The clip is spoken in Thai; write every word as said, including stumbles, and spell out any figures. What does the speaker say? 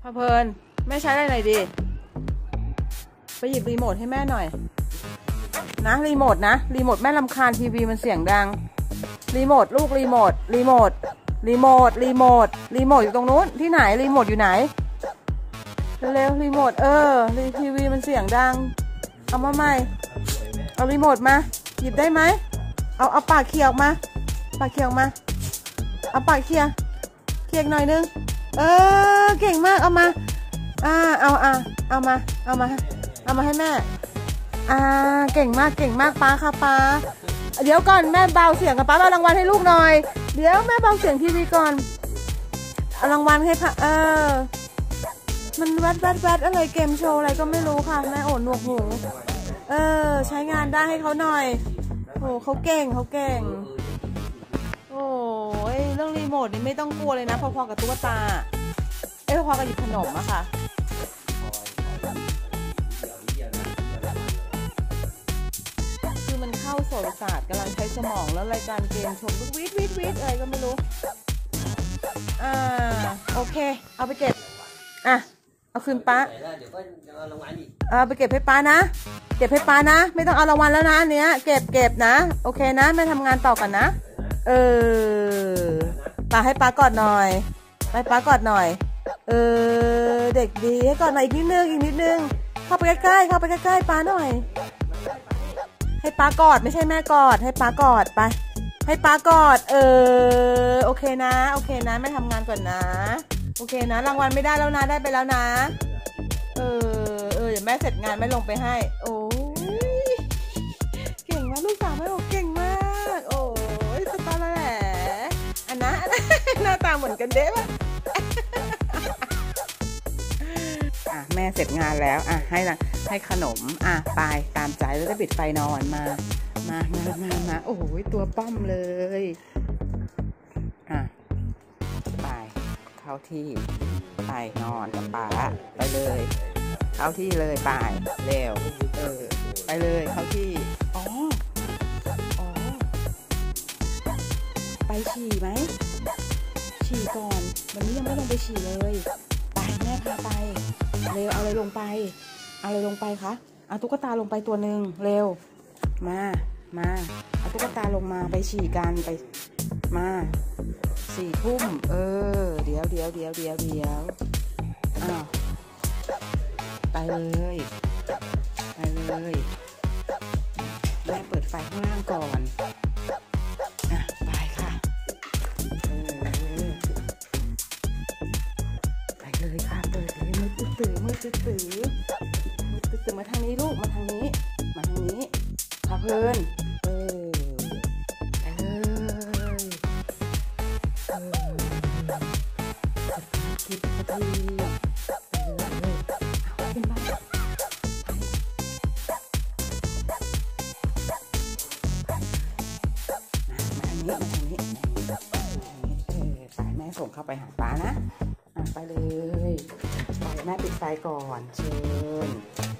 พอเพลินแม่ใช้อะไรหน่อยดีไปหยิบรีโมทให้แม่หน่อยนะรีโมทนะรีโมทแม่รำคาญทีวีมันเสียงดังรีโมทลูกรีโมทรีโมทรีโมทรีโมทรีโมทอยู่ตรงนู้นที่ไหนรีโมทอยู่ไหนเร็วๆรีโมทเออทีวีมันเสียงดังเอามาใหม่เอารีโมทมาหยิบได้ไหมเอาเอาปากเคี่ยวมาปากเคี่ยวมาเอาปากเคี่ยวเคี่ยวหน่อยนึงเออเก่งมากเอามาอ่าเอาอ่าเอามาเอามาเอามาให้แม่อ่าเก่งมากเก่งมากป้าค่ะป้าเดี๋ยวก่อนแม่เบาเสียงกับป้าเอารางวัลให้ลูกหน่อยเดี๋ยวแม่เบาเสียงทีวีก่อนเอารางวัลให้พ่ะเออมันแวดแวดแวดอะไรเกมโชว์อะไรก็ไม่รู้ค่ะแม่โอนหนวกหูเออใช้งานได้ให้เขาหน่อยโอ้เขาเก่งเขาเก่งโอ้ยเรื่องรีโมทนี่ไม่ต้องกลัวเลยนะพอๆกับตุ๊กตาเอ้ยพอๆกับหยิบขนมอะค่ะคือมันเข้าโสตศาสตร์กำลังใช้สมองแล้วรายการเกมชมวิทวิทวิทอะไรก็ไม่รู้อ่าโอเคเอาไปเก็บอ่ะเอาคืนป้าเอาไปเก็บให้ป้านะเก็บให้ป้านะไม่ต้องเอารางวัลแล้วนะเนี้ยเก็บเก็บนะโอเคนะไม่ทำงานต่อกันนะเออป้าให้ป้ากอดหน่อยไปป้ากอดหน่อยเออเด็กดีให้กอดหน่อยอีกนิดนึงอีกนิดนึงเข้าไปใกล้ๆเข้าไปใกล้ๆป้าหน่อยให้ป้ากอดไม่ใช่แม่กอดให้ป้ากอดไปให้ป้ากอดเออโอเคนะโอเคนะไม่ทำงานก่อนนะโอเคนะรางวัลไม่ได้แล้วนะได้ไปแล้วนะเออเออเดี๋ยวแม่เสร็จงานแม่ลงไปให้โอ้ยเก่งมากลูกสาวแม่โอ้เก่งมากโอ้ยสตาร์แล้วแหละอันนะหน้าตาเหมือนกันเด้ป่ะอ่ะแม่เสร็จงานแล้วอ่ะให้ให้ขนมอ่ะไปตามใจแล้วจะปิดไฟนอนมามามามามาโอ้ยตัวป้อมเลยอ่ะไปเข้าที่ไปนอนกับป๋าไปเลยเข้าที่เลยไปเร็วเออไปเลยเข้าที่อ๋ออ๋อไปฉี่ไหมฉี่ก่อนวันนี้ยังไม่ลงไปฉี่เลยไปแม่พาไปเร็วเอาอะไรลงไปเอาอะไรลงไปคะเอาตุ๊กตาลงไปตัวหนึ่งเร็วมามาเอาตุ๊กตาลงมาไปฉี่กันไปมาสี่ทุ่มเออเดี๋ยวเดี๋ยวเดี๋ยวเดี๋ยวเดี๋ยวอ้าวไปเลยไปเลยแม่เปิดไฟข้างล่างก่อนอ่ะไปค่ะเออไปเลยค่ะเปิดเลยมือตื้อมือตื้อมือตื้อมาทางนี้ลูกมาทางนี้มาทางนี้ค่ะเพื่อนเออไปเลยเออคิดพอดีเลยเอาขึ้นมามาทางนี้มาทางนี้เออไปแม่ส่งเข้าไปหาป้านะไปเลยไปแม่ปิดไฟก่อนเชิญ